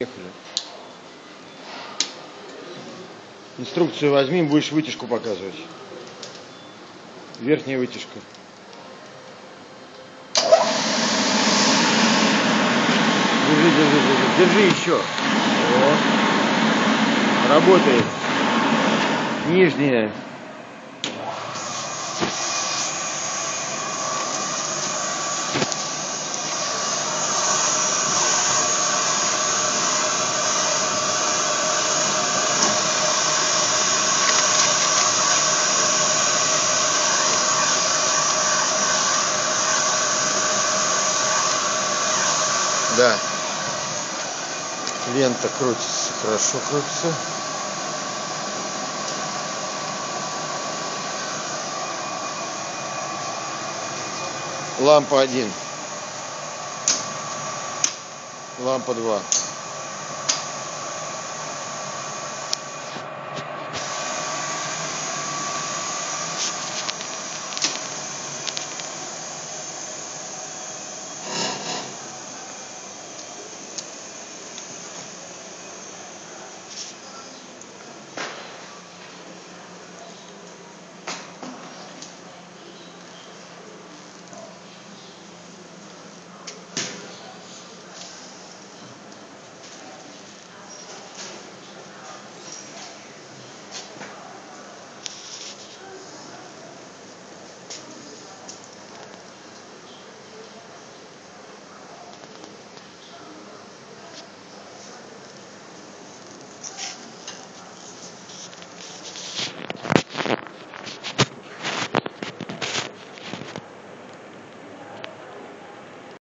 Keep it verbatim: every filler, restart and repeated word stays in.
Поехали. Инструкцию возьми, будешь вытяжку показывать. Верхняя вытяжка. Держи, держи, держи, держи еще. Вот. Работает. Нижняя. Да, лента крутится, хорошо крутится. Лампа один, лампа два.